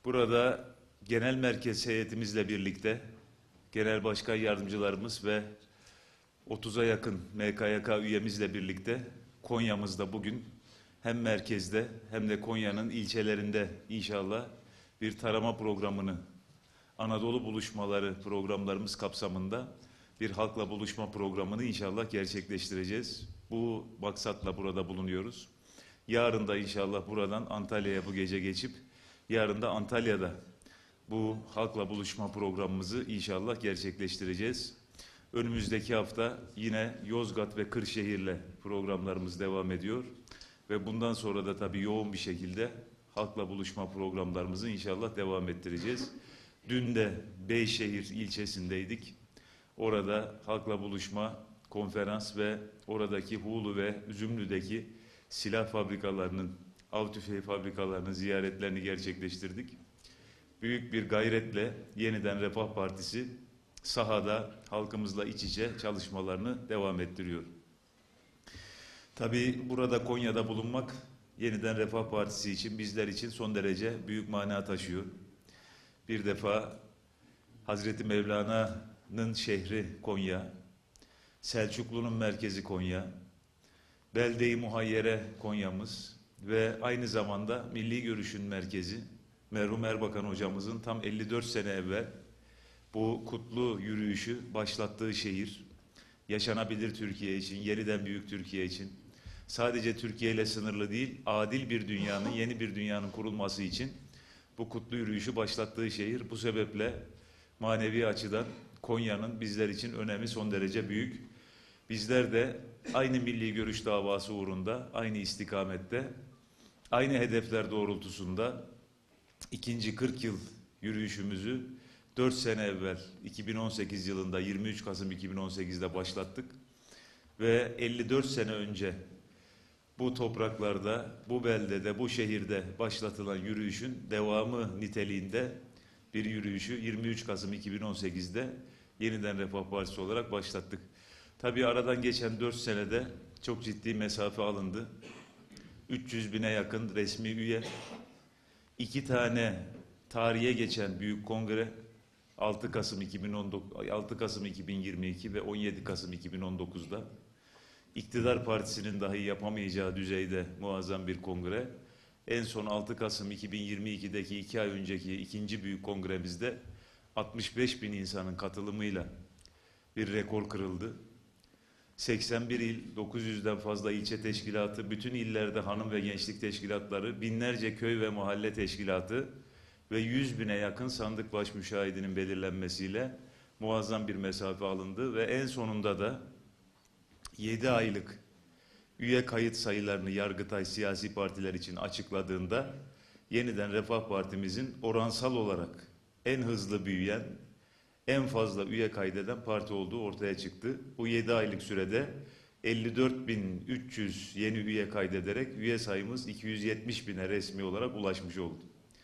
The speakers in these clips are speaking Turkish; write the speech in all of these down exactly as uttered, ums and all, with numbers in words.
Burada genel merkez heyetimizle birlikte genel başkan yardımcılarımız ve otuza yakın M K Y K üyemizle birlikte Konya'mızda bugün hem merkezde hem de Konya'nın ilçelerinde inşallah bir tarama programını, Anadolu buluşmaları programlarımız kapsamında bir halkla buluşma programını inşallah gerçekleştireceğiz. Bu maksatla burada bulunuyoruz. Yarın da inşallah buradan Antalya'ya bu gece geçip yarın da Antalya'da bu halkla buluşma programımızı inşallah gerçekleştireceğiz. Önümüzdeki hafta yine Yozgat ve Kırşehir'le programlarımız devam ediyor. Ve bundan sonra da tabii yoğun bir şekilde halkla buluşma programlarımızı inşallah devam ettireceğiz. Dün de Beyşehir ilçesindeydik. Orada halkla buluşma, konferans ve oradaki Hulu ve Üzümlü'deki silah fabrikalarının, av tüfeği fabrikalarının ziyaretlerini gerçekleştirdik. Büyük bir gayretle Yeniden Refah Partisi sahada halkımızla iç içe çalışmalarını devam ettiriyor. Tabii burada Konya'da bulunmak Yeniden Refah Partisi için, bizler için son derece büyük mana taşıyor. Bir defa Hazreti Mevlana'nın şehri Konya, Selçuklu'nun merkezi Konya, Belde-i Muhayyere Konya'mız ve aynı zamanda Milli Görüş'ün merkezi merhum Erbakan hocamızın tam elli dört sene evvel bu kutlu yürüyüşü başlattığı şehir, yaşanabilir Türkiye için, yeniden büyük Türkiye için, sadece Türkiye ile sınırlı değil, adil bir dünyanın, yeni bir dünyanın kurulması için bu kutlu yürüyüşü başlattığı şehir. Bu sebeple manevi açıdan Konya'nın bizler için önemi son derece büyük. Bizler de aynı milli görüş davası uğrunda, aynı istikamette, aynı hedefler doğrultusunda ikinci kırk yıl yürüyüşümüzü dört sene evvel iki bin on sekiz yılında yirmi üç Kasım iki bin on sekiz'de başlattık. Ve elli dört sene önce bu topraklarda, bu beldede, bu şehirde başlatılan yürüyüşün devamı niteliğinde bir yürüyüşü yirmi üç Kasım iki bin on sekiz'de Yeniden Refah Partisi olarak başlattık. Tabii aradan geçen dört senede çok ciddi mesafe alındı. üç yüz bine yakın resmi üye, iki tane tarihe geçen büyük kongre, altı Kasım iki bin on dokuz, altı Kasım iki bin yirmi iki ve on yedi Kasım iki bin on dokuz'da iktidar partisinin dahi yapamayacağı düzeyde muazzam bir kongre. En son altı Kasım iki bin yirmi iki'deki iki ay önceki ikinci büyük kongremizde altmış beş bin insanın katılımıyla bir rekor kırıldı. seksen bir il, dokuz yüz'den fazla ilçe teşkilatı, bütün illerde hanım ve gençlik teşkilatları, binlerce köy ve mahalle teşkilatı ve yüz bine yakın sandık baş müşahidinin belirlenmesiyle muazzam bir mesafe alındı ve en sonunda da yedi aylık üye kayıt sayılarını Yargıtay siyasi partiler için açıkladığında Yeniden Refah Partimizin oransal olarak en hızlı büyüyen, en fazla üye kaydeden parti olduğu ortaya çıktı. Bu yedi aylık sürede elli dört bin üç yüz yeni üye kaydederek üye sayımız iki yüz yetmiş bine resmi olarak ulaşmış oldu.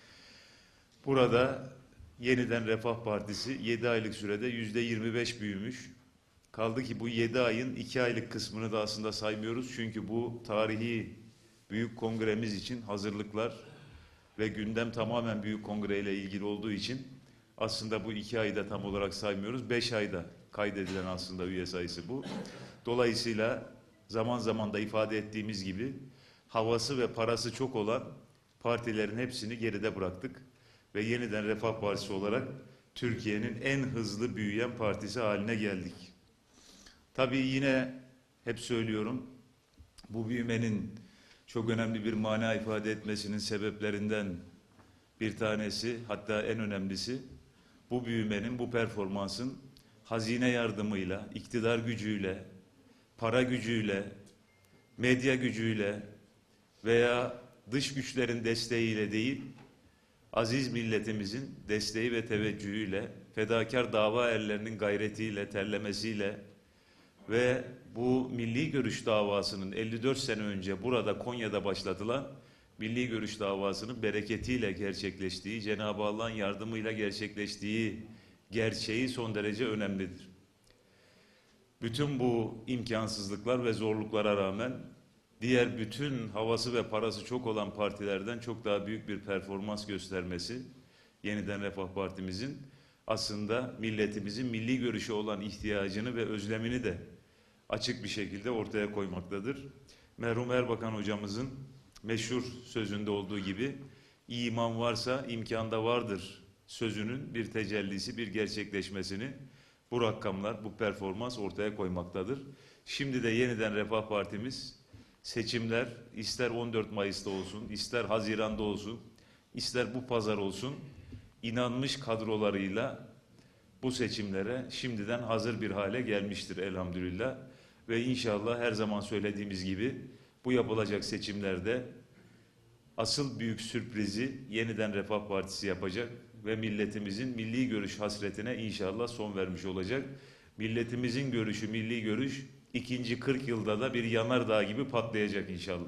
Burada Yeniden Refah Partisi yedi aylık sürede yüzde yirmi beş büyümüş. Kaldı ki bu yedi ayın iki aylık kısmını da aslında saymıyoruz. Çünkü bu tarihi büyük kongremiz için hazırlıklar ve gündem tamamen büyük kongreyle ilgili olduğu için aslında bu iki ayı da tam olarak saymıyoruz. Beş ayda kaydedilen aslında üye sayısı bu. Dolayısıyla zaman zaman da ifade ettiğimiz gibi havası ve parası çok olan partilerin hepsini geride bıraktık. Ve Yeniden Refah Partisi olarak Türkiye'nin en hızlı büyüyen partisi haline geldik. Tabii yine hep söylüyorum, bu büyümenin çok önemli bir mana ifade etmesinin sebeplerinden bir tanesi, hatta en önemlisi, bu büyümenin, bu performansın hazine yardımıyla, iktidar gücüyle, para gücüyle, medya gücüyle veya dış güçlerin desteğiyle değil, aziz milletimizin desteği ve teveccühüyle, fedakar dava erlerinin gayretiyle, terlemesiyle ve bu milli görüş davasının elli dört sene önce burada Konya'da başlatılan milli görüş davasının bereketiyle gerçekleştiği, Cenab-ı Allah'ın yardımıyla gerçekleştiği gerçeği son derece önemlidir. Bütün bu imkansızlıklar ve zorluklara rağmen diğer bütün havası ve parası çok olan partilerden çok daha büyük bir performans göstermesi Yeniden Refah Partimizin aslında milletimizin milli görüşe olan ihtiyacını ve özlemini de açık bir şekilde ortaya koymaktadır. Merhum Erbakan hocamızın meşhur sözünde olduğu gibi iman varsa imkanda vardır sözünün bir tecellisi, bir gerçekleşmesini bu rakamlar, bu performans ortaya koymaktadır. Şimdi de Yeniden Refah Partimiz seçimler ister on dört Mayıs'ta olsun, ister Haziran'da olsun, ister bu pazar olsun, inanmış kadrolarıyla bu seçimlere şimdiden hazır bir hale gelmiştir elhamdülillah. Ve inşallah her zaman söylediğimiz gibi bu yapılacak seçimlerde asıl büyük sürprizi Yeniden Refah Partisi yapacak ve milletimizin milli görüş hasretine inşallah son vermiş olacak. Milletimizin görüşü, milli görüş ikinci kırk yılda da bir yanardağ gibi patlayacak inşallah.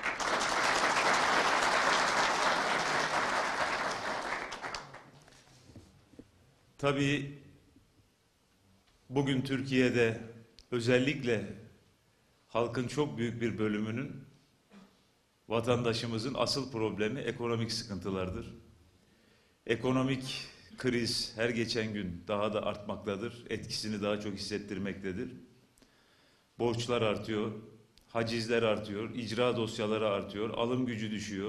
Tabii bugün Türkiye'de özellikle halkın çok büyük bir bölümünün, vatandaşımızın asıl problemi ekonomik sıkıntılardır. Ekonomik kriz her geçen gün daha da artmaktadır, etkisini daha çok hissettirmektedir. Borçlar artıyor, hacizler artıyor, icra dosyaları artıyor, alım gücü düşüyor,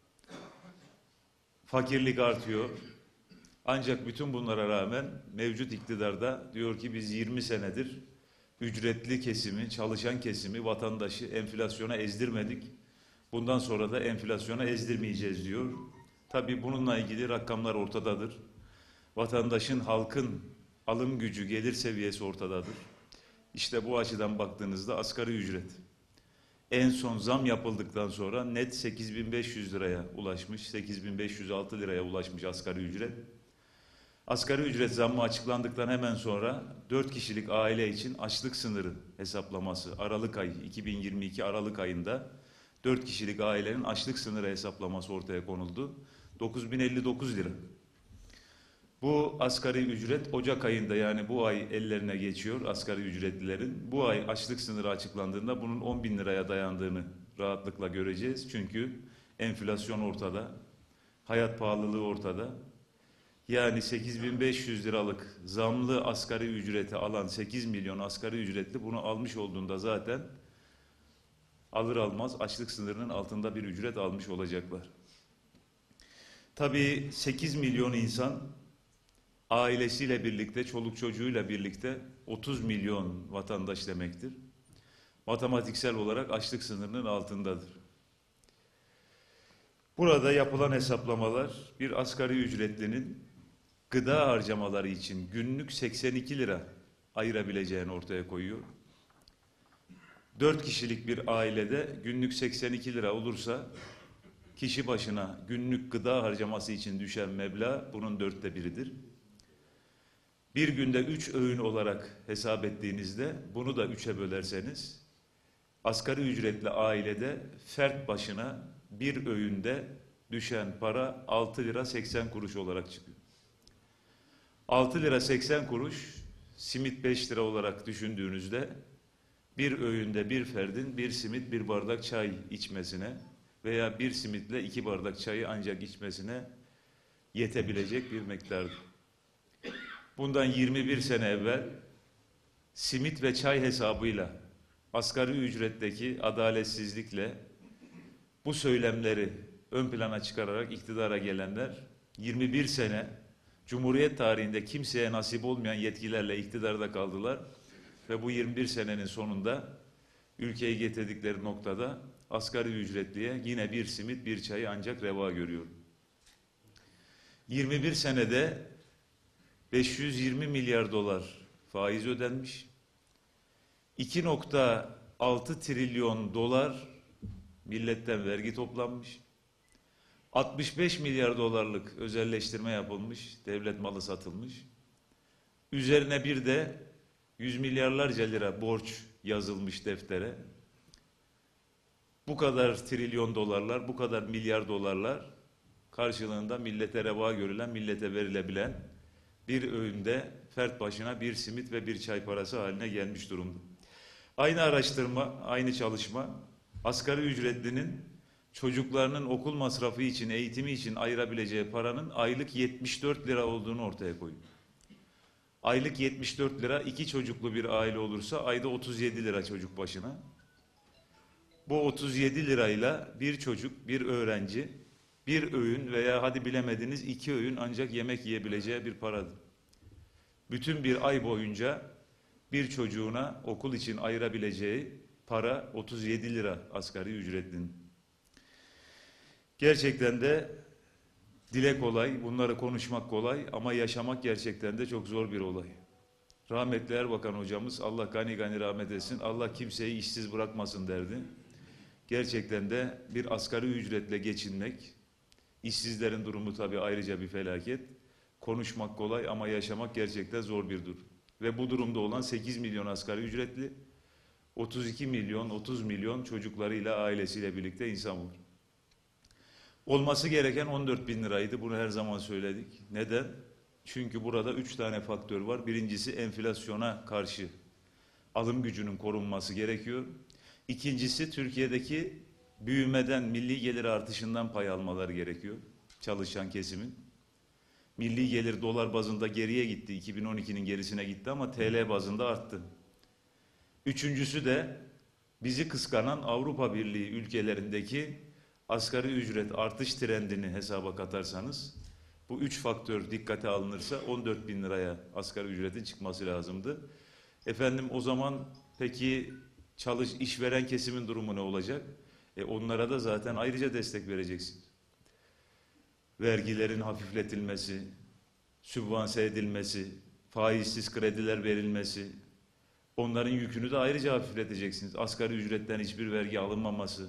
fakirlik artıyor. Ancak bütün bunlara rağmen mevcut iktidarda diyor ki biz yirmi senedir ücretli kesimi, çalışan kesimi, vatandaşı enflasyona ezdirmedik. Bundan sonra da enflasyona ezdirmeyeceğiz diyor. Tabii bununla ilgili rakamlar ortadadır. Vatandaşın, halkın alım gücü, gelir seviyesi ortadadır. İşte bu açıdan baktığınızda asgari ücret en son zam yapıldıktan sonra net sekiz bin beş yüz liraya ulaşmış, sekiz bin beş yüz altı liraya ulaşmış asgari ücret. Asgari ücret zammı açıklandıktan hemen sonra dört kişilik aile için açlık sınırı hesaplaması Aralık ayı iki bin yirmi iki Aralık ayında dört kişilik ailenin açlık sınırı hesaplaması ortaya konuldu. dokuz bin elli dokuz lira. Bu asgari ücret Ocak ayında, yani bu ay ellerine geçiyor asgari ücretlilerin. Bu ay açlık sınırı açıklandığında bunun on bin liraya dayandığını rahatlıkla göreceğiz. Çünkü enflasyon ortada, hayat pahalılığı ortada. Yani sekiz bin beş yüz liralık zamlı asgari ücreti alan sekiz milyon asgari ücretli bunu almış olduğunda zaten alır almaz açlık sınırının altında bir ücret almış olacaklar. Tabii sekiz milyon insan ailesiyle birlikte, çoluk çocuğuyla birlikte otuz milyon vatandaş demektir. Matematiksel olarak açlık sınırının altındadır. Burada yapılan hesaplamalar bir asgari ücretlinin gıda harcamaları için günlük seksen iki lira ayırabileceğini ortaya koyuyor. dört kişilik bir ailede günlük seksen iki lira olursa kişi başına günlük gıda harcaması için düşen meblağ bunun dörtte biridir. Bir günde üç öğün olarak hesap ettiğinizde bunu da üçe bölerseniz asgari ücretli ailede fert başına bir öğünde düşen para altı lira seksen kuruş olarak çıkıyor. altı lira seksen kuruş simit beş lira olarak düşündüğünüzde bir öğünde bir ferdin bir simit bir bardak çay içmesine veya bir simitle iki bardak çayı ancak içmesine yetebilecek bir miktardır. Bundan yirmi bir sene evvel simit ve çay hesabıyla asgari ücretteki adaletsizlikle bu söylemleri ön plana çıkararak iktidara gelenler yirmi bir sene Cumhuriyet tarihinde kimseye nasip olmayan yetkilerle iktidarda kaldılar ve bu yirmi bir senenin sonunda ülkeyi getirdikleri noktada asgari ücretliye yine bir simit bir çayı ancak reva görüyor. yirmi bir senede beş yüz yirmi milyar dolar faiz ödenmiş. iki nokta altı trilyon dolar milletten vergi toplanmış. altmış beş milyar dolarlık özelleştirme yapılmış, devlet malı satılmış. Üzerine bir de yüz milyarlarca lira borç yazılmış deftere. Bu kadar trilyon dolarlar, bu kadar milyar dolarlar karşılığında millete reva görülen, millete verilebilen bir öğünde fert başına bir simit ve bir çay parası haline gelmiş durumda. Aynı araştırma, aynı çalışma asgari ücretlinin çocuklarının okul masrafı için, eğitimi için ayırabileceği paranın aylık yetmiş dört lira olduğunu ortaya koyuyor. Aylık yetmiş dört lira, iki çocuklu bir aile olursa ayda otuz yedi lira çocuk başına. Bu otuz yedi lirayla bir çocuk, bir öğrenci, bir öğün veya hadi bilemediniz iki öğün ancak yemek yiyebileceği bir paradır. Bütün bir ay boyunca bir çocuğuna okul için ayırabileceği para otuz yedi lira asgari ücretlinin. Gerçekten de dile kolay, bunları konuşmak kolay ama yaşamak gerçekten de çok zor bir olay. Rahmetli Erbakan hocamız, Allah gani gani rahmet etsin, Allah kimseyi işsiz bırakmasın derdi. Gerçekten de bir asgari ücretle geçinmek, işsizlerin durumu tabii ayrıca bir felaket. Konuşmak kolay ama yaşamak gerçekten zor bir durum. Ve bu durumda olan sekiz milyon asgari ücretli, otuz iki milyon, otuz milyon çocuklarıyla, ailesiyle birlikte insan var. Olması gereken on dört bin liraydı, bunu her zaman söyledik. Neden? Çünkü burada üç tane faktör var. Birincisi enflasyona karşı alım gücünün korunması gerekiyor. İkincisi Türkiye'deki büyümeden, milli gelir artışından pay almaları gerekiyor çalışan kesimin. Milli gelir dolar bazında geriye gitti, iki bin on ikinin gerisine gitti ama T L bazında arttı. Üçüncüsü de bizi kıskanan Avrupa Birliği ülkelerindeki asgari ücret artış trendini hesaba katarsanız, bu üç faktör dikkate alınırsa on dört bin liraya asgari ücretin çıkması lazımdı. Efendim o zaman peki çalış işveren kesimin durumu ne olacak? E onlara da zaten ayrıca destek vereceksin. Vergilerin hafifletilmesi, sübvanse edilmesi, faizsiz krediler verilmesi, onların yükünü de ayrıca hafifleteceksiniz. Asgari ücretten hiçbir vergi alınmaması,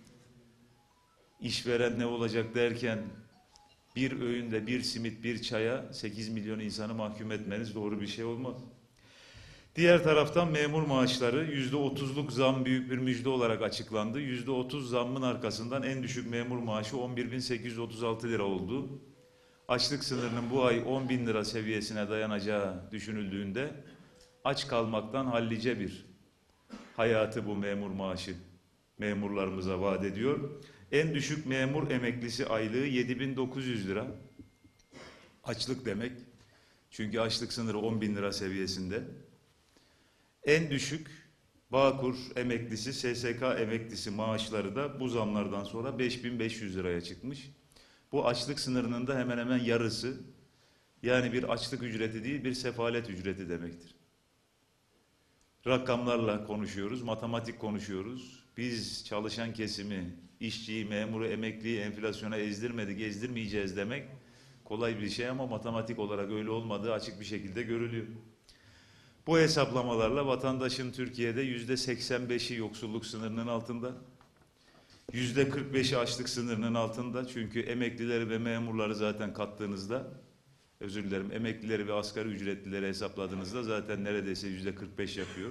işveren ne olacak derken bir öğünde bir simit bir çaya sekiz milyon insanı mahkum etmeniz doğru bir şey olmaz. Diğer taraftan memur maaşları yüzde otuzluk zam büyük bir müjde olarak açıklandı. Yüzde otuz zammın arkasından en düşük memur maaşı on bir bin sekiz yüz otuz altı lira oldu. Açlık sınırının bu ay on bin lira seviyesine dayanacağı düşünüldüğünde aç kalmaktan hallice bir hayatı bu memur maaşı memurlarımıza vaat ediyor. En düşük memur emeklisi aylığı yedi bin dokuz yüz lira. Açlık demek. Çünkü açlık sınırı on bin lira seviyesinde. En düşük Bağkur emeklisi, S S K emeklisi maaşları da bu zamlardan sonra beş bin beş yüz liraya çıkmış. Bu açlık sınırının da hemen hemen yarısı, yani bir açlık ücreti değil bir sefalet ücreti demektir. Rakamlarla konuşuyoruz, matematik konuşuyoruz. Biz çalışan kesimi, işçiyi, memuru, emekliyi enflasyona ezdirmedik, ezdirmeyeceğiz demek kolay bir şey ama matematik olarak öyle olmadığı açık bir şekilde görülüyor. Bu hesaplamalarla vatandaşın Türkiye'de yüzde seksen beşi yoksulluk sınırının altında, yüzde kırk beşi açlık sınırının altında. Çünkü emeklileri ve memurları zaten kattığınızda, özür dilerim, emeklileri ve asgari ücretlileri hesapladığınızda zaten neredeyse yüzde kırk beş yapıyor.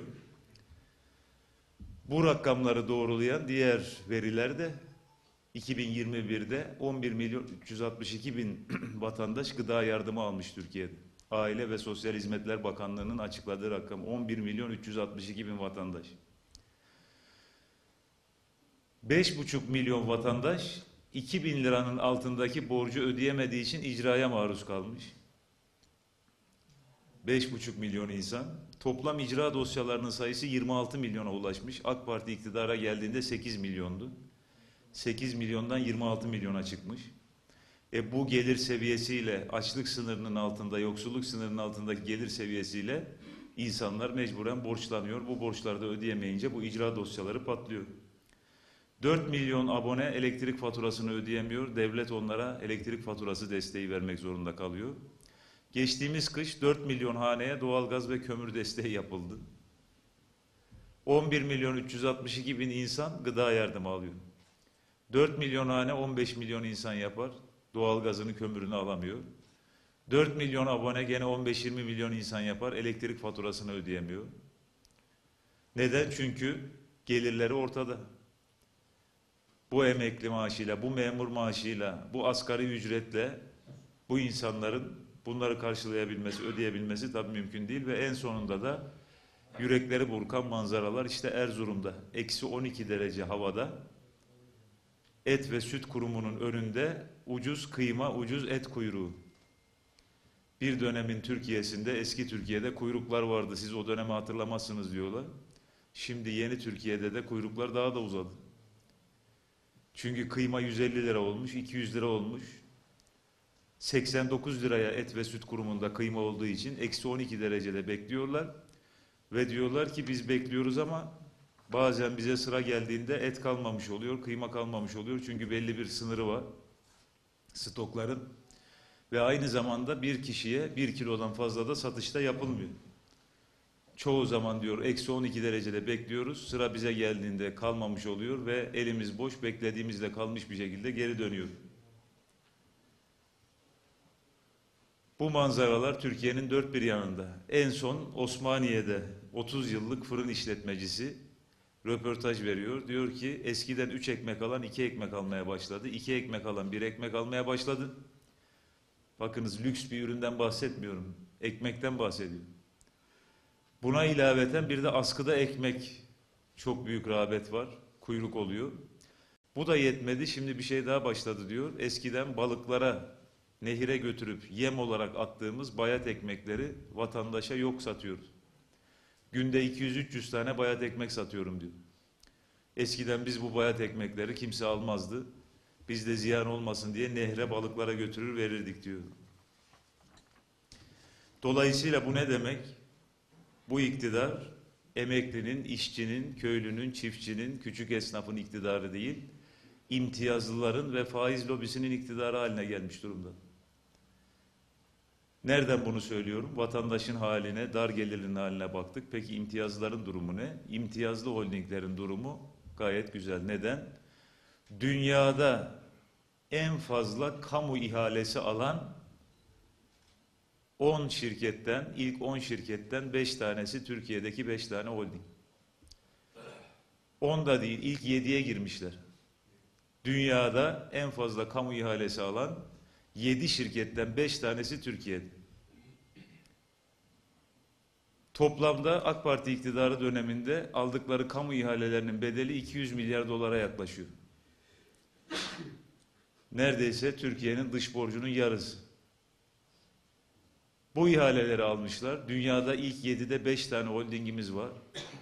Bu rakamları doğrulayan diğer veriler de iki bin yirmi birde on bir milyon üç yüz altmış iki bin vatandaş gıda yardımı almış Türkiye'de. Aile ve Sosyal Hizmetler Bakanlığı'nın açıkladığı rakam on bir milyon üç yüz altmış iki bin vatandaş. beş buçuk milyon vatandaş iki bin liranın altındaki borcu ödeyemediği için icraya maruz kalmış. beş buçuk milyon insan. Toplam icra dosyalarının sayısı yirmi altı milyona ulaşmış. AK Parti iktidara geldiğinde sekiz milyondu. sekiz milyondan yirmi altı milyona çıkmış. E bu gelir seviyesiyle, açlık sınırının altında, yoksulluk sınırının altındaki gelir seviyesiyle insanlar mecburen borçlanıyor. Bu borçları da ödeyemeyince bu icra dosyaları patlıyor. dört milyon abone elektrik faturasını ödeyemiyor. Devlet onlara elektrik faturası desteği vermek zorunda kalıyor. Geçtiğimiz kış dört milyon haneye doğalgaz ve kömür desteği yapıldı. on bir milyon üç yüz altmış iki bin insan gıda yardımı alıyor. dört milyon hane on beş milyon insan yapar. Doğalgazını, kömürünü alamıyor. dört milyon abone gene on beş yirmi milyon insan yapar. Elektrik faturasını ödeyemiyor. Neden? Çünkü gelirleri ortada. Bu emekli maaşıyla, bu memur maaşıyla, bu asgari ücretle bu insanların bunları karşılayabilmesi, ödeyebilmesi tabii mümkün değil ve en sonunda da yürekleri burkan manzaralar işte Erzurum'da. Eksi on iki derece havada Et ve Süt Kurumu'nun önünde ucuz kıyma, ucuz et kuyruğu. Bir dönemin Türkiye'sinde, eski Türkiye'de kuyruklar vardı. Siz o dönemi hatırlamazsınız diyorlar. Şimdi yeni Türkiye'de de kuyruklar daha da uzadı. Çünkü kıyma yüz elli lira olmuş, iki yüz lira olmuş. seksen dokuz liraya Et ve Süt Kurumu'nda kıyma olduğu için eksi on iki derecede bekliyorlar. Ve diyorlar ki biz bekliyoruz ama bazen bize sıra geldiğinde et kalmamış oluyor, kıyma kalmamış oluyor. Çünkü belli bir sınırı var stokların. Ve aynı zamanda bir kişiye bir kilodan fazla da satışta yapılmıyor. Çoğu zaman diyor eksi on iki derecede bekliyoruz. Sıra bize geldiğinde kalmamış oluyor ve elimiz boş, beklediğimizde kalmış bir şekilde geri dönüyor. Bu manzaralar Türkiye'nin dört bir yanında. En son Osmaniye'de otuz yıllık fırın işletmecisi röportaj veriyor. Diyor ki eskiden üç ekmek alan iki ekmek almaya başladı. iki ekmek alan bir ekmek almaya başladı. Bakınız lüks bir üründen bahsetmiyorum. Ekmekten bahsediyorum. Buna ilaveten bir de askıda ekmek çok büyük rağbet var. Kuyruk oluyor. Bu da yetmedi. Şimdi bir şey daha başladı diyor. Eskiden balıklara, nehire götürüp yem olarak attığımız bayat ekmekleri vatandaşa yok satıyoruz. Günde iki yüz üç yüz tane bayat ekmek satıyorum diyor. Eskiden biz bu bayat ekmekleri kimse almazdı. Biz de ziyan olmasın diye nehre balıklara götürür verirdik diyor. Dolayısıyla bu ne demek? Bu iktidar emeklinin, işçinin, köylünün, çiftçinin, küçük esnafın iktidarı değil, imtiyazlıların ve faiz lobisinin iktidarı haline gelmiş durumda. Nereden bunu söylüyorum? Vatandaşın haline, dar gelirlinin haline baktık. Peki imtiyazların durumu ne? İmtiyazlı holdinglerin durumu gayet güzel. Neden? Dünyada en fazla kamu ihalesi alan on şirketten, ilk on şirketten beş tanesi Türkiye'deki beş tane holding. on da değil, ilk yediye girmişler. Dünyada en fazla kamu ihalesi alan yedi şirketten beş tanesi Türkiye'de. Toplamda AK Parti iktidarı döneminde aldıkları kamu ihalelerinin bedeli iki yüz milyar dolara yaklaşıyor. Neredeyse Türkiye'nin dış borcunun yarısı. Bu ihaleleri almışlar. Dünyada ilk yedide beş tane holdingimiz var.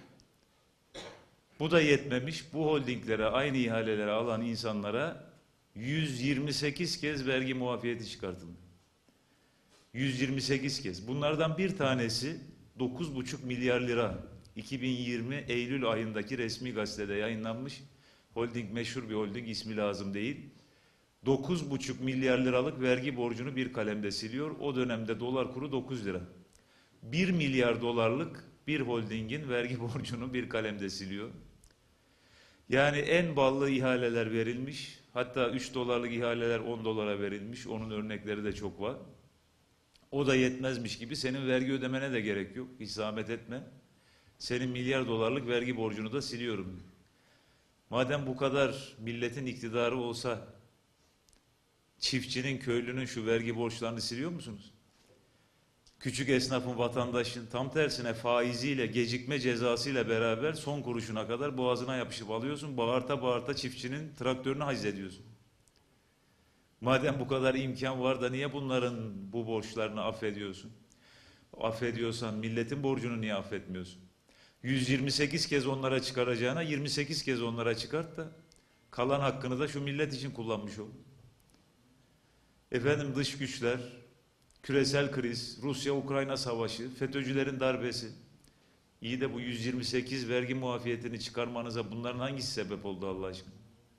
Bu da yetmemiş. Bu holdinglere, aynı ihaleleri alan insanlara yüz yirmi sekiz kez vergi muafiyeti çıkartıldı. yüz yirmi sekiz kez. Bunlardan bir tanesi dokuz buçuk milyar lira. iki bin yirmi Eylül ayındaki resmi gazetede yayınlanmış. Holding meşhur bir holding, ismi lazım değil. dokuz buçuk milyar liralık vergi borcunu bir kalemde siliyor. O dönemde dolar kuru dokuz lira. bir milyar dolarlık bir holdingin vergi borcunu bir kalemde siliyor. Yani en ballı ihaleler verilmiş. Hatta üç dolarlık ihaleler on dolara verilmiş. Onun örnekleri de çok var. O da yetmezmiş gibi senin vergi ödemene de gerek yok. Hiç zahmet etme. Senin milyar dolarlık vergi borcunu da siliyorum. Madem bu kadar milletin iktidarı olsa çiftçinin, köylünün şu vergi borçlarını siliyor musunuz? Küçük esnafın, vatandaşın tam tersine faiziyle, gecikme cezasıyla beraber son kuruşuna kadar boğazına yapışıp alıyorsun. Bağırta bağırta çiftçinin traktörünü haczediyorsun. Madem bu kadar imkan var da niye bunların bu borçlarını affediyorsun? Affediyorsan milletin borcunu niye affetmiyorsun? yüz yirmi sekiz kez onlara çıkaracağına yirmi sekiz kez onlara çıkart da kalan hakkını da şu millet için kullanmış ol. Efendim dış güçler, küresel kriz, Rusya-Ukrayna savaşı, FETÖ'cülerin darbesi. İyi de bu yüz yirmi sekiz vergi muafiyetini çıkarmanıza bunların hangisi sebep oldu Allah aşkına?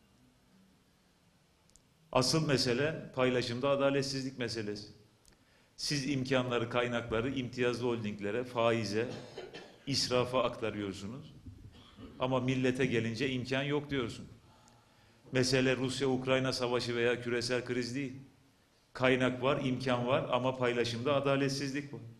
Asıl mesele paylaşımda adaletsizlik meselesi. Siz imkanları, kaynakları imtiyazlı holdinglere, faize, israfa aktarıyorsunuz. Ama millete gelince imkan yok diyorsun. Mesele Rusya-Ukrayna savaşı veya küresel kriz değil. Kaynak var, imkan var ama paylaşımda adaletsizlik var.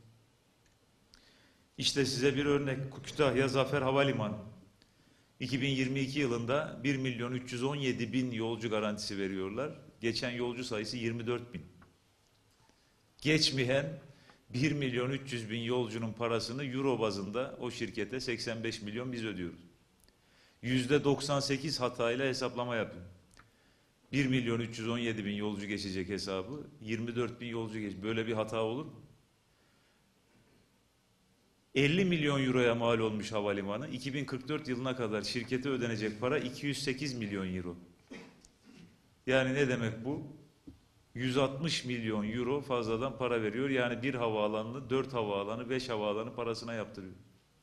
İşte size bir örnek. Kütahya Zafer Havalimanı. iki bin yirmi iki yılında bir milyon üç yüz on yedi bin yolcu garantisi veriyorlar. Geçen yolcu sayısı yirmi dört bin. Geçmeyen bir milyon üç yüz bin yolcunun parasını euro bazında o şirkete seksen beş milyon biz ödüyoruz. yüzde doksan sekiz hatayla hesaplama yapıyor. bir milyon üç yüz on yedi bin yolcu geçecek hesabı, yirmi dört bin yolcu geç. Böyle bir hata olur mu? elli milyon euroya mal olmuş havalimanı. iki bin kırk dört yılına kadar şirkete ödenecek para iki yüz sekiz milyon euro. Yani ne demek bu? yüz altmış milyon euro fazladan para veriyor. Yani bir havaalanını, dört havaalanı, beş havaalanı parasına yaptırıyor.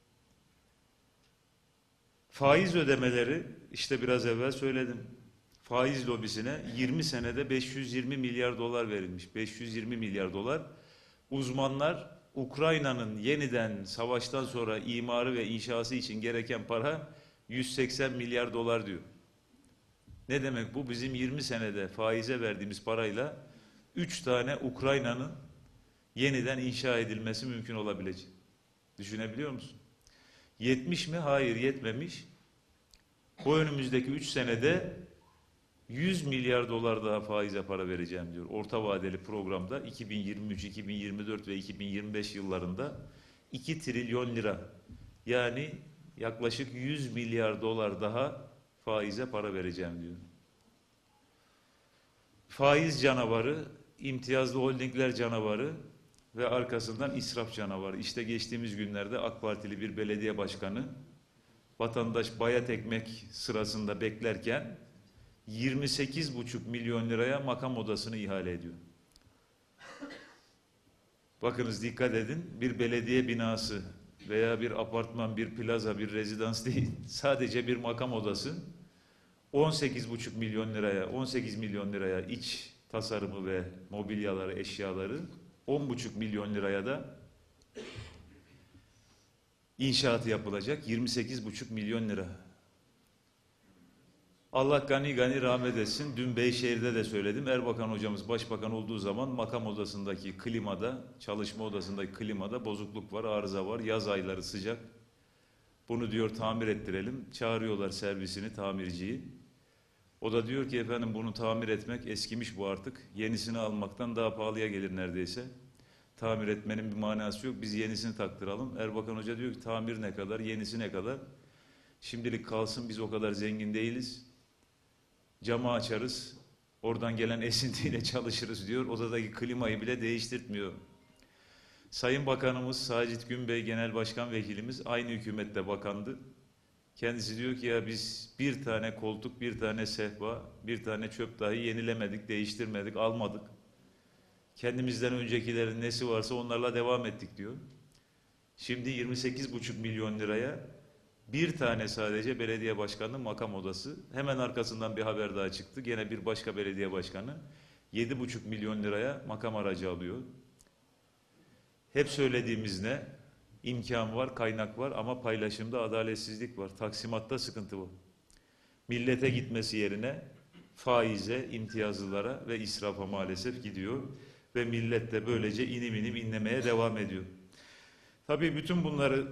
Faiz ödemeleri, işte biraz evvel söyledim. Faiz lobisine yirmi senede beş yüz yirmi milyar dolar verilmiş. beş yüz yirmi milyar dolar. Uzmanlar Ukrayna'nın yeniden savaştan sonra imarı ve inşası için gereken para yüz seksen milyar dolar diyor. Ne demek bu? Bizim yirmi senede faize verdiğimiz parayla üç tane Ukrayna'nın yeniden inşa edilmesi mümkün olabilecek. Düşünebiliyor musun? Yetmiş mi? Hayır, yetmemiş. Bu önümüzdeki üç senede yüz milyar dolar daha faize para vereceğim diyor. Orta vadeli programda iki bin yirmi üç, iki bin yirmi dört ve iki bin yirmi beş yıllarında iki trilyon lira, yani yaklaşık yüz milyar dolar daha faize para vereceğim diyor. Faiz canavarı, imtiyazlı holdingler canavarı ve arkasından israf canavarı. İşte geçtiğimiz günlerde AK Partili bir belediye başkanı vatandaş bayat ekmek sırasında beklerken yirmi sekiz buçuk milyon liraya makam odasını ihale ediyor. Bakınız, dikkat edin, bir belediye binası veya bir apartman, bir plaza, bir rezidans değil, sadece bir makam odası on sekiz buçuk milyon liraya, on sekiz milyon liraya iç tasarımı ve mobilyaları, eşyaları, on buçuk milyon liraya da inşaatı yapılacak, yirmi sekiz buçuk milyon lira. Allah gani gani rahmet etsin. Dün Beyşehir'de de söyledim. Erbakan hocamız başbakan olduğu zaman makam odasındaki klimada, çalışma odasındaki klimada bozukluk var, arıza var. Yaz ayları sıcak. Bunu diyor tamir ettirelim. Çağırıyorlar servisini, tamirciyi. O da diyor ki efendim bunu tamir etmek eskimiş bu artık. Yenisini almaktan daha pahalıya gelir neredeyse. Tamir etmenin bir manası yok. Biz yenisini taktıralım. Erbakan Hoca diyor ki tamir ne kadar, yenisi ne kadar? Şimdilik kalsın, biz o kadar zengin değiliz. Camı açarız, oradan gelen esintiyle çalışırız diyor. Odadaki klimayı bile değiştirtmiyor. Sayın Bakanımız Sacit Günbey, Genel Başkan Vekilimiz, aynı hükümette bakandı. Kendisi diyor ki ya biz bir tane koltuk, bir tane sehpa, bir tane çöp dahi yenilemedik, değiştirmedik, almadık. Kendimizden öncekilerin nesi varsa onlarla devam ettik diyor. Şimdi yirmi sekiz buçuk milyon liraya bir tane sadece belediye başkanının makam odası. Hemen arkasından bir haber daha çıktı. Gene bir başka belediye başkanı yedi buçuk milyon liraya makam aracı alıyor. Hep söylediğimiz ne? İmkan var, kaynak var ama paylaşımda adaletsizlik var. Taksimatta sıkıntı var. Millete gitmesi yerine faize, imtiyazlılara ve israfa maalesef gidiyor. Ve millet de böylece inim inim inlemeye devam ediyor. Tabii bütün bunları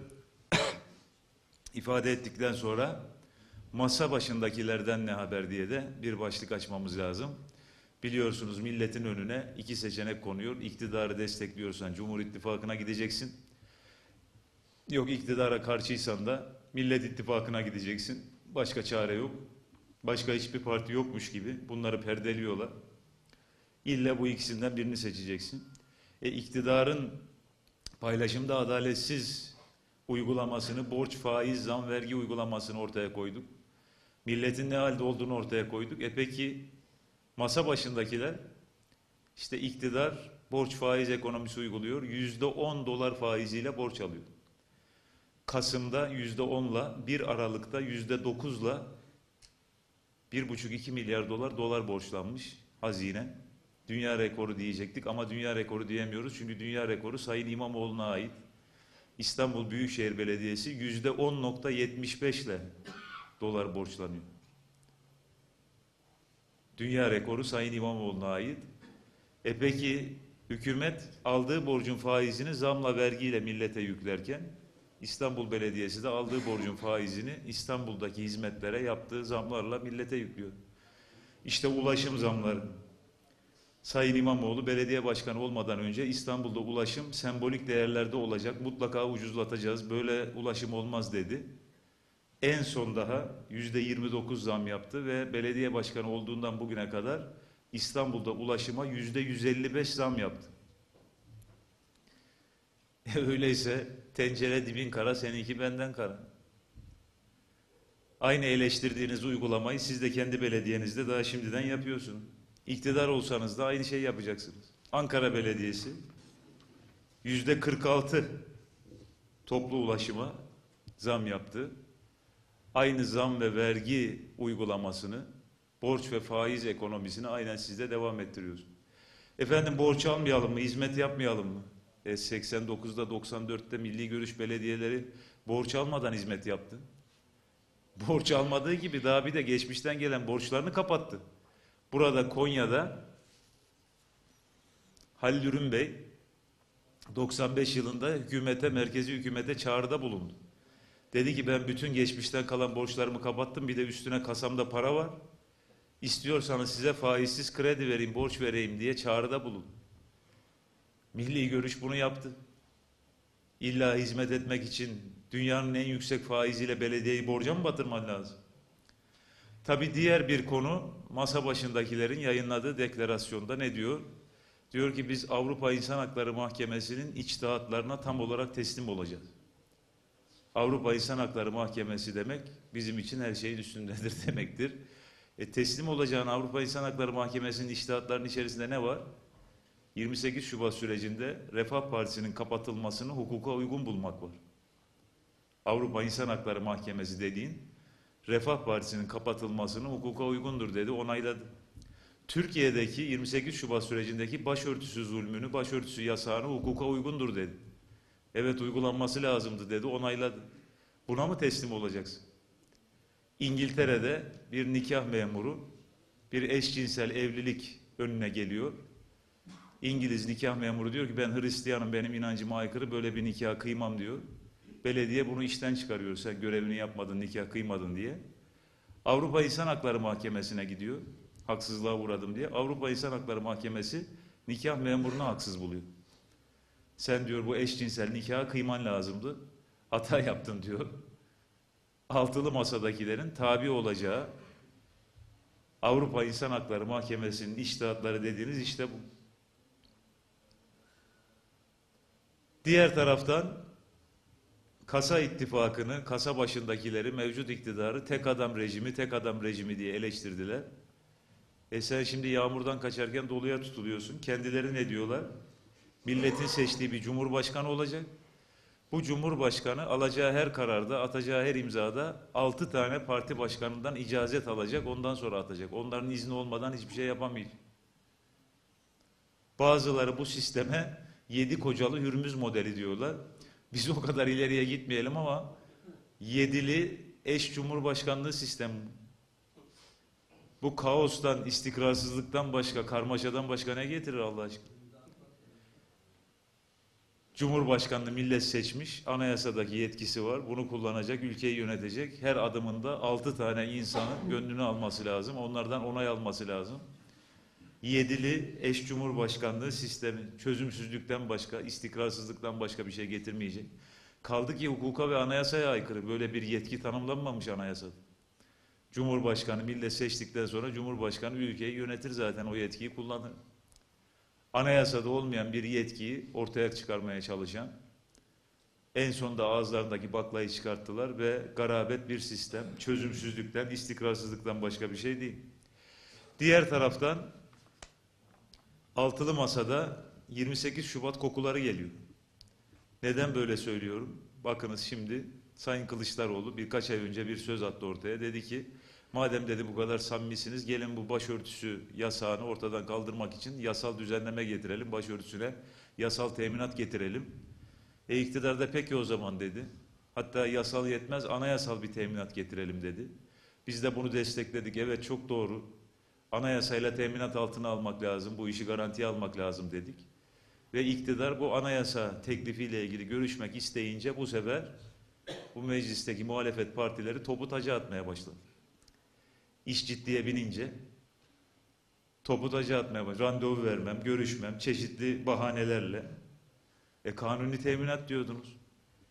ifade ettikten sonra masa başındakilerden ne haber diye de bir başlık açmamız lazım. Biliyorsunuz milletin önüne iki seçenek konuyor. İktidarı destekliyorsan Cumhur İttifakı'na gideceksin. Yok, iktidara karşıysan da Millet İttifakı'na gideceksin. Başka çare yok. Başka hiçbir parti yokmuş gibi bunları perdeliyorlar. İlla bu ikisinden birini seçeceksin. E, iktidarın paylaşımda adaletsiz uygulamasını, borç, faiz, zam, vergi uygulamasını ortaya koyduk. Milletin ne halde olduğunu ortaya koyduk. E peki masa başındakiler, işte iktidar borç, faiz ekonomisi uyguluyor. Yüzde on dolar faiziyle borç alıyor. Kasım'da yüzde onla, bir Aralık'ta yüzde dokuzla bir buçuk iki milyar dolar dolar borçlanmış hazine. Dünya rekoru diyecektik ama dünya rekoru diyemiyoruz. Çünkü dünya rekoru Sayın İmamoğlu'na ait. İstanbul Büyükşehir Belediyesi yüzde on nokta yetmiş beş ile dolar borçlanıyor. Dünya rekoru Sayın İmamoğlu'na ait. E peki hükümet aldığı borcun faizini zamla, vergiyle millete yüklerken İstanbul Belediyesi de aldığı borcun faizini İstanbul'daki hizmetlere yaptığı zamlarla millete yüklüyor. İşte ulaşım zamları. Sayın İmamoğlu belediye başkanı olmadan önce İstanbul'da ulaşım sembolik değerlerde olacak, mutlaka ucuzlatacağız, böyle ulaşım olmaz dedi. En son daha yüzde yirmi dokuz zam yaptı ve belediye başkanı olduğundan bugüne kadar İstanbul'da ulaşıma yüzde yüz elli beş zam yaptı. Öyleyse tencere dibin kara, seninki benden kara. Aynı eleştirdiğiniz uygulamayı siz de kendi belediyenizde daha şimdiden yapıyorsunuz. İktidar olsanız da aynı şey yapacaksınız. Ankara Belediyesi yüzde kırk altı toplu ulaşıma zam yaptı. Aynı zam ve vergi uygulamasını, borç ve faiz ekonomisini aynen siz de devam ettiriyorsunuz. Efendim borç almayalım mı, hizmet yapmayalım mı? E, seksen dokuzda doksan dörtte Milli Görüş belediyeleri borç almadan hizmet yaptı. Borç almadığı gibi daha bir de geçmişten gelen borçlarını kapattı. Burada Konya'da Halil Ürün Bey doksan beş yılında hükümete, merkezi hükümete çağrıda bulundu. Dedi ki ben bütün geçmişten kalan borçlarımı kapattım, bir de üstüne kasamda para var. İstiyorsanız size faizsiz kredi vereyim, borç vereyim diye çağrıda bulundu. Milli Görüş bunu yaptı. İlla hizmet etmek için dünyanın en yüksek faiziyle belediyeyi borca mı batırman lazım? Tabii diğer bir konu, masa başındakilerin yayınladığı deklarasyonda ne diyor? Diyor ki biz Avrupa İnsan Hakları Mahkemesi'nin içtihatlarına tam olarak teslim olacağız. Avrupa İnsan Hakları Mahkemesi demek bizim için her şeyin üstündedir demektir. E, teslim olacağın Avrupa İnsan Hakları Mahkemesi'nin içtihatlarının içerisinde ne var? yirmi sekiz Şubat sürecinde Refah Partisi'nin kapatılmasını hukuka uygun bulmak var. Avrupa İnsan Hakları Mahkemesi dediğin Refah Partisi'nin kapatılmasını hukuka uygundur dedi, onayladı. Türkiye'deki yirmi sekiz Şubat sürecindeki başörtüsü zulmünü, başörtüsü yasağını hukuka uygundur dedi. Evet uygulanması lazımdı dedi, onayladı. Buna mı teslim olacaksın? İngiltere'de bir nikah memuru bir eşcinsel evlilik önüne geliyor. İngiliz nikah memuru diyor ki ben Hristiyanım, benim inancıma aykırı, böyle bir nikah kıymam diyor. Belediye bunu işten çıkarıyor, sen görevini yapmadın, nikah kıymadın diye. Avrupa İnsan Hakları Mahkemesi'ne gidiyor, haksızlığa uğradım diye. Avrupa İnsan Hakları Mahkemesi nikah memurunu haksız buluyor. Sen diyor bu eşcinsel nikahı kıyman lazımdı, hata yaptın diyor. Altılı masadakilerin tabi olacağı Avrupa İnsan Hakları Mahkemesi'nin içtihatları dediğiniz işte bu. Diğer taraftan kasa ittifakını, kasa başındakileri, mevcut iktidarı tek adam rejimi, tek adam rejimi diye eleştirdiler. E sen şimdi yağmurdan kaçarken doluya tutuluyorsun. Kendileri ne diyorlar? Milletin seçtiği bir cumhurbaşkanı olacak. Bu cumhurbaşkanı alacağı her kararda, atacağı her imzada altı tane parti başkanından icazet alacak, ondan sonra atacak. Onların izni olmadan hiçbir şey yapamayacak. Bazıları bu sisteme yedi kocalı Hürmüz modeli diyorlar. Biz o kadar ileriye gitmeyelim ama yedili eş cumhurbaşkanlığı sistemi. Bu kaostan, istikrarsızlıktan başka, karmaşadan başka ne getirir Allah aşkına? Cumhurbaşkanlığı millet seçmiş, anayasadaki yetkisi var, bunu kullanacak, ülkeyi yönetecek. Her adımında altı tane insanın gönlünü alması lazım, onlardan onay alması lazım. Yedili eş cumhurbaşkanlığı sistemi çözümsüzlükten başka, istikrarsızlıktan başka bir şey getirmeyecek. Kaldı ki hukuka ve anayasaya aykırı, böyle bir yetki tanımlanmamış anayasada. Cumhurbaşkanı millet seçtikten sonra Cumhurbaşkanı ülkeyi yönetir, zaten o yetkiyi kullanır. Anayasada olmayan bir yetkiyi ortaya çıkarmaya çalışan, en sonunda ağızlarındaki baklayı çıkarttılar ve garabet bir sistem, çözümsüzlükten, istikrarsızlıktan başka bir şey değil. Diğer taraftan altılı masada yirmi sekiz Şubat kokuları geliyor. Neden böyle söylüyorum? Bakınız şimdi Sayın Kılıçdaroğlu birkaç ay önce bir söz attı ortaya. Dedi ki madem dedi bu kadar samimisiniz, gelin bu başörtüsü yasağını ortadan kaldırmak için yasal düzenleme getirelim. Başörtüsüne yasal teminat getirelim. E iktidarda peki o zaman dedi. Hatta yasal yetmez, anayasal bir teminat getirelim dedi. Biz de bunu destekledik. Evet çok doğru. Anayasayla teminat altına almak lazım. Bu işi garantiye almak lazım dedik. Ve iktidar bu anayasa teklifiyle ilgili görüşmek isteyince bu sefer bu meclisteki muhalefet partileri topu taca atmaya başladı. İş ciddiye binince topu taca atmaya başladı. Randevu vermem, görüşmem, çeşitli bahanelerle. E kanuni teminat diyordunuz.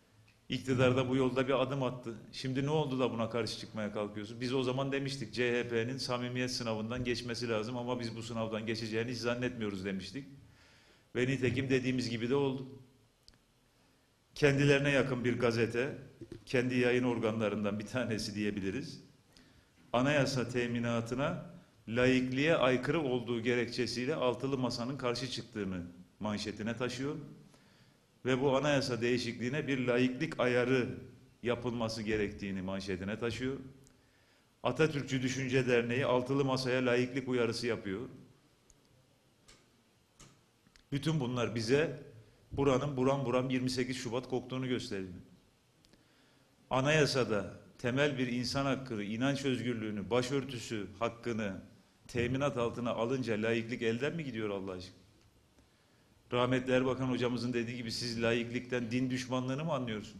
İktidar da bu yolda bir adım attı. Şimdi ne oldu da buna karşı çıkmaya kalkıyorsun? Biz o zaman demiştik C H P'nin samimiyet sınavından geçmesi lazım ama biz bu sınavdan geçeceğini hiç zannetmiyoruz demiştik. Ve nitekim dediğimiz gibi de oldu. Kendilerine yakın bir gazete, kendi yayın organlarından bir tanesi diyebiliriz. Anayasa teminatına laikliğe aykırı olduğu gerekçesiyle altılı masanın karşı çıktığını manşetine taşıyor. Ve bu anayasa değişikliğine bir laiklik ayarı yapılması gerektiğini manşetine taşıyor. Atatürkçü Düşünce Derneği altılı masaya laiklik uyarısı yapıyor. Bütün bunlar bize buranın buram buram yirmi sekiz Şubat koktuğunu gösteriyor. Anayasada temel bir insan hakkını, inanç özgürlüğünü, başörtüsü hakkını teminat altına alınca laiklik elden mi gidiyor Allah aşkına? Rahmetli Erbakan hocamızın dediği gibi siz laiklikten din düşmanlığını mı anlıyorsun?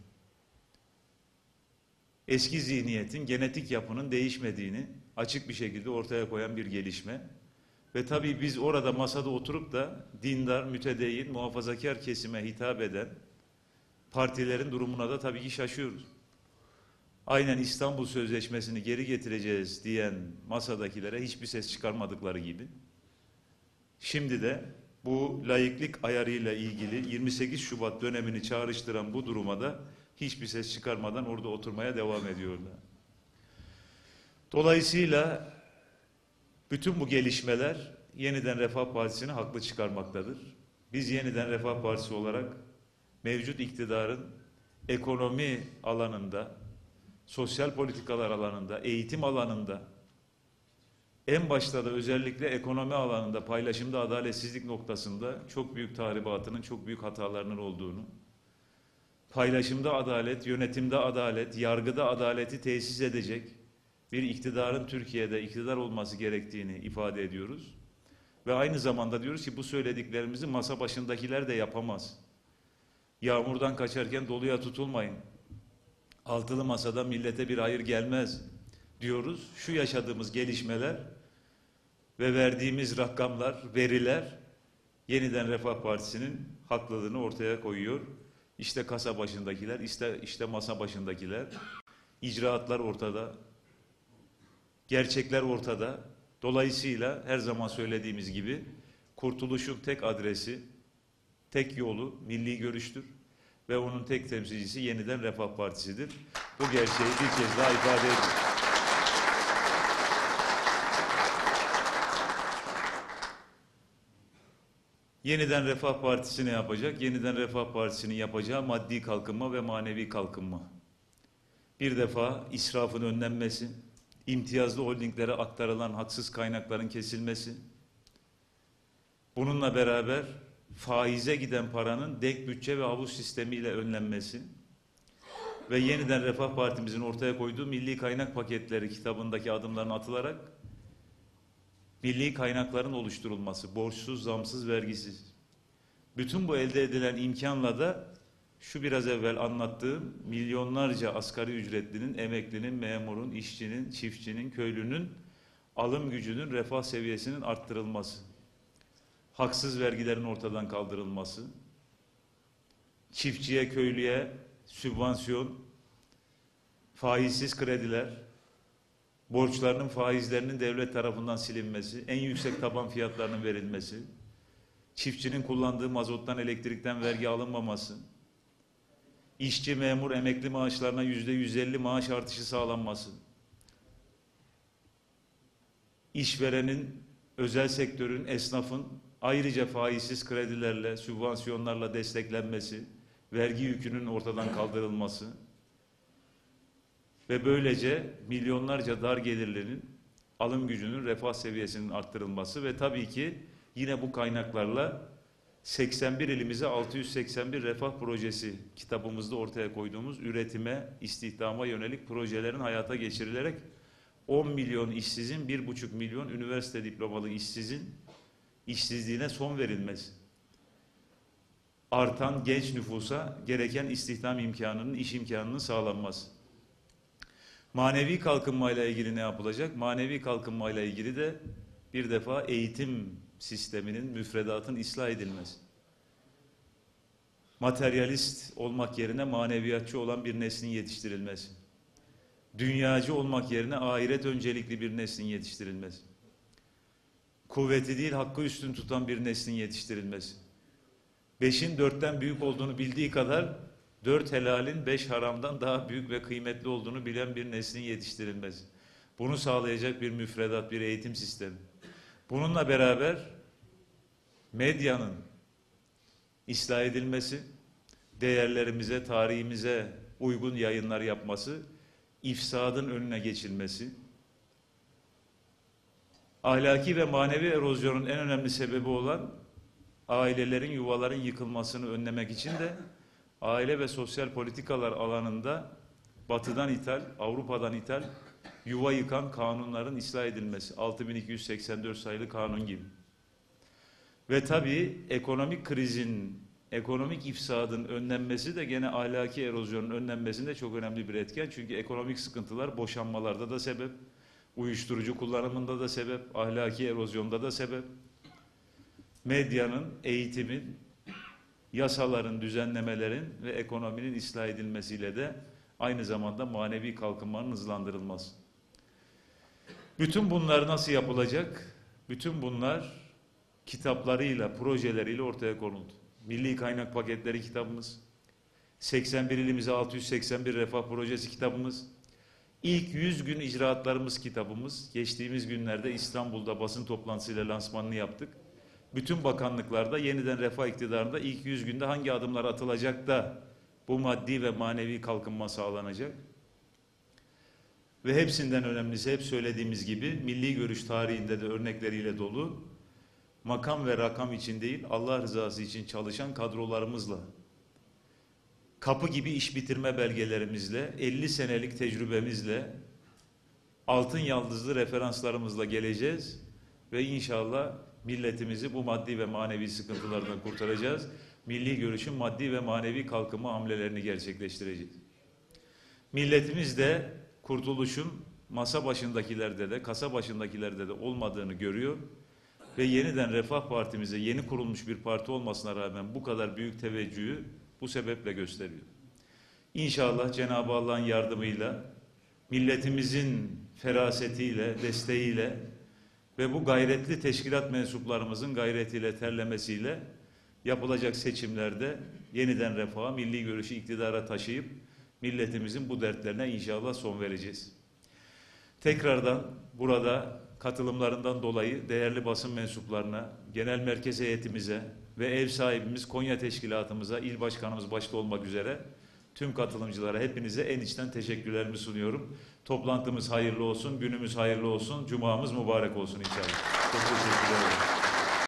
Eski zihniyetin, genetik yapının değişmediğini açık bir şekilde ortaya koyan bir gelişme. Ve tabii biz orada masada oturup da dindar, mütedeyyin, muhafazakar kesime hitap eden partilerin durumuna da tabii ki şaşıyoruz. Aynen İstanbul Sözleşmesi'ni geri getireceğiz diyen masadakilere hiçbir ses çıkarmadıkları gibi. Şimdi de bu laiklik ayarıyla ilgili yirmi sekiz Şubat dönemini çağrıştıran bu duruma da hiçbir ses çıkarmadan orada oturmaya devam ediyorlar. Dolayısıyla bütün bu gelişmeler Yeniden Refah Partisi'ni haklı çıkarmaktadır. Biz Yeniden Refah Partisi olarak mevcut iktidarın ekonomi alanında, sosyal politikalar alanında, eğitim alanında, en başta da özellikle ekonomi alanında, paylaşımda adaletsizlik noktasında çok büyük tahribatının, çok büyük hatalarının olduğunu, paylaşımda adalet, yönetimde adalet, yargıda adaleti tesis edecek bir iktidarın Türkiye'de iktidar olması gerektiğini ifade ediyoruz. Ve aynı zamanda diyoruz ki bu söylediklerimizi masa başındakiler de yapamaz. Yağmurdan kaçarken doluya tutulmayın. Altılı masada millete bir hayır gelmez diyoruz. Şu yaşadığımız gelişmeler ve verdiğimiz rakamlar, veriler Yeniden Refah Partisi'nin haklılığını ortaya koyuyor. İşte kasa başındakiler, işte, işte masa başındakiler, icraatlar ortada, gerçekler ortada. Dolayısıyla her zaman söylediğimiz gibi kurtuluşun tek adresi, tek yolu milli görüştür ve onun tek temsilcisi Yeniden Refah Partisi'dir. Bu gerçeği bir kez daha ifade ediyor. Yeniden Refah Partisi ne yapacak? Yeniden Refah Partisi'nin yapacağı maddi kalkınma ve manevi kalkınma. Bir defa israfın önlenmesi, imtiyazlı holdinglere aktarılan haksız kaynakların kesilmesi, bununla beraber faize giden paranın denk bütçe ve havuz sistemiyle önlenmesi ve Yeniden Refah Partimizin ortaya koyduğu milli kaynak paketleri kitabındaki adımların atılarak milli kaynakların oluşturulması, borçsuz, zamsız, vergisiz. Bütün bu elde edilen imkanla da şu biraz evvel anlattığım milyonlarca asgari ücretlinin, emeklinin, memurun, işçinin, çiftçinin, köylünün alım gücünün, refah seviyesinin arttırılması, haksız vergilerin ortadan kaldırılması, çiftçiye, köylüye sübvansiyon, faizsiz krediler, borçlarının faizlerinin devlet tarafından silinmesi, en yüksek taban fiyatlarının verilmesi, çiftçinin kullandığı mazottan, elektrikten vergi alınmaması, işçi, memur, emekli maaşlarına yüzde yüz elli maaş artışı sağlanması, işverenin, özel sektörün, esnafın ayrıca faizsiz kredilerle, sübvansiyonlarla desteklenmesi, vergi yükünün ortadan kaldırılması ve böylece milyonlarca dar gelirlinin alım gücünün, refah seviyesinin arttırılması ve tabii ki yine bu kaynaklarla seksen bir ilimize altı yüz seksen bir refah projesi kitabımızda ortaya koyduğumuz üretime, istihdama yönelik projelerin hayata geçirilerek on milyon işsizin, bir buçuk milyon üniversite diplomalı işsizin işsizliğine son verilmesi. Artan genç nüfusa gereken istihdam imkanının, iş imkanının sağlanması. Manevi kalkınmayla ilgili ne yapılacak? Manevi kalkınmayla ilgili de bir defa eğitim sisteminin, müfredatın ıslah edilmesi. materyalist olmak yerine maneviyatçı olan bir neslin yetiştirilmesi. Dünyacı olmak yerine ahiret öncelikli bir neslin yetiştirilmesi. Kuvveti değil hakkı üstün tutan bir neslin yetiştirilmesi. Beşin dörtten büyük olduğunu bildiği kadar dört helalin beş haramdan daha büyük ve kıymetli olduğunu bilen bir neslin yetiştirilmesi. Bunu sağlayacak bir müfredat, bir eğitim sistemi. Bununla beraber medyanın ıslah edilmesi, değerlerimize, tarihimize uygun yayınlar yapması, ifsadın önüne geçilmesi, ahlaki ve manevi erozyonun en önemli sebebi olan ailelerin, yuvaların yıkılmasını önlemek için de aile ve sosyal politikalar alanında Batı'dan ithal, Avrupa'dan ithal yuva yıkan kanunların ıslah edilmesi. altı bin iki yüz seksen dört sayılı kanun gibi. Ve tabii ekonomik krizin, ekonomik ifsadın önlenmesi de gene ahlaki erozyonun önlenmesinde çok önemli bir etken. Çünkü ekonomik sıkıntılar boşanmalarda da sebep, uyuşturucu kullanımında da sebep, ahlaki erozyonda da sebep. Medyanın, eğitimin, yasaların, düzenlemelerin ve ekonominin ıslah edilmesiyle de aynı zamanda manevi kalkınmanın hızlandırılması. Bütün bunlar nasıl yapılacak? Bütün bunlar kitaplarıyla, projeleriyle ortaya konuldu. Milli Kaynak Paketleri kitabımız, seksen bir ilimize altı yüz seksen bir Refah Projesi kitabımız, ilk yüz gün icraatlarımız kitabımız, geçtiğimiz günlerde İstanbul'da basın toplantısıyla lansmanını yaptık. Bütün bakanlıklarda yeniden refah iktidarında ilk yüz günde hangi adımlar atılacak da bu maddi ve manevi kalkınma sağlanacak? Ve hepsinden önemlisi, hep söylediğimiz gibi milli görüş tarihinde de örnekleriyle dolu, makam ve rakam için değil, Allah rızası için çalışan kadrolarımızla, kapı gibi iş bitirme belgelerimizle, elli senelik tecrübemizle, altın yaldızlı referanslarımızla geleceğiz ve inşallah milletimizi bu maddi ve manevi sıkıntılardan kurtaracağız. Milli görüşün maddi ve manevi kalkınma hamlelerini gerçekleştireceğiz. Milletimiz de kurtuluşun masa başındakilerde de, kasa başındakilerde de olmadığını görüyor ve yeniden Refah Partimize yeni kurulmuş bir parti olmasına rağmen bu kadar büyük teveccühü bu sebeple gösteriyor. İnşallah Cenab-ı Allah'ın yardımıyla, milletimizin ferasetiyle, desteğiyle ve bu gayretli teşkilat mensuplarımızın gayretiyle, terlemesiyle yapılacak seçimlerde yeniden refaha, milli görüşü iktidara taşıyıp milletimizin bu dertlerine inşallah son vereceğiz. Tekrardan burada katılımlarından dolayı değerli basın mensuplarına, genel merkez heyetimize ve ev sahibimiz Konya Teşkilatımıza, il başkanımız başta olmak üzere tüm katılımcılara, hepinize en içten teşekkürlerimi sunuyorum. Toplantımız hayırlı olsun, günümüz hayırlı olsun, cumamız mübarek olsun inşallah. Çok teşekkür ederim.